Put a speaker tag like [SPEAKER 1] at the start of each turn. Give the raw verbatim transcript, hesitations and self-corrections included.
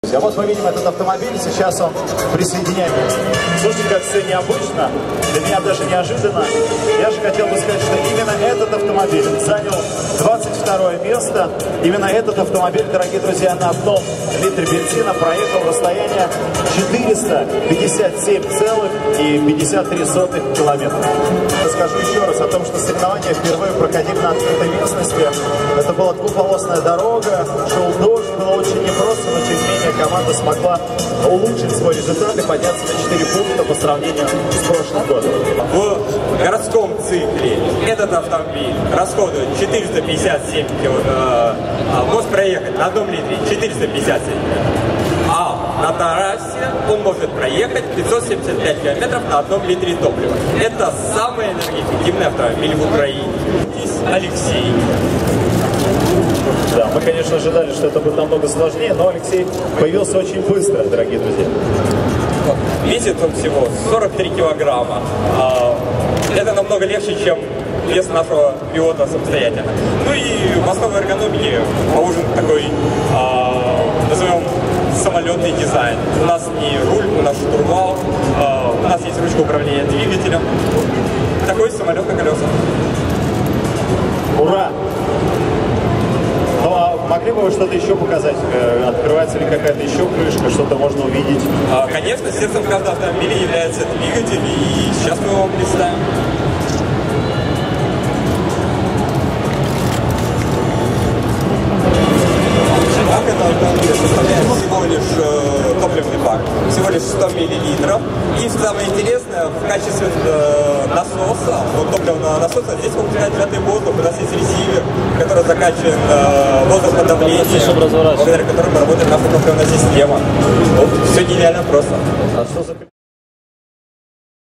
[SPEAKER 1] друзья. Вот мы видим этот автомобиль, сейчас он присоединяется. Слушайте, как все необычно, для меня даже неожиданно. Я же хотел бы сказать, что именно этот автомобиль занял двадцать второе место. Именно этот автомобиль, дорогие друзья, на одном литре бензина проехал расстояние четыреста пятьдесят семь целых пятьдесят три сотых километра. Расскажу еще раз о том, что соревнования впервые проходили на открытой местности. Это была двуполосная дорога, шел дождь, было очень непросто, но тем не менее команда смогла улучшить свой результат и подняться на четыре пункта по сравнению с прошлым годом.
[SPEAKER 2] В городском цикле этот автомобиль расходует четыреста пятьдесят семь километров, а может проехать на одном литре четыреста пятьдесят семь, а на трассе он может проехать пятьсот семьдесят пять километров на одном литре топлива. Это самый энергоэффективный автомобиль в Украине. Здесь Алексей.
[SPEAKER 1] Да, мы, конечно, ожидали, что это будет намного сложнее, но Алексей появился очень быстро, дорогие друзья.
[SPEAKER 2] Весит он всего сорок три килограмма. Это намного легче, чем вес нашего пилота самостоятельно. Ну и в основе эргономики положен такой, назовем, самолетный дизайн. У нас не руль, у нас штурвал, у нас есть ручка управления двигателем. Такой самолет на колесах.
[SPEAKER 1] Ура! Ну а могли бы вы что-то еще показать? Открывается ли какая-то еще крышка, что-то можно увидеть?
[SPEAKER 2] Конечно, сердцем каждого автомобиля является двигатель, и сейчас мы его представим. Бак этого автомобиля составляет всего лишь э, топливный бак, всего лишь сто миллилитров. И самое интересное, в качестве э, насоса, вот топливного насоса, здесь выпускает сжатый воздух. У нас есть ресивер, который закачан э, воздуходавлением, благодаря которому работает наша топливная система. Вот, все нереально просто.
[SPEAKER 1] А что за...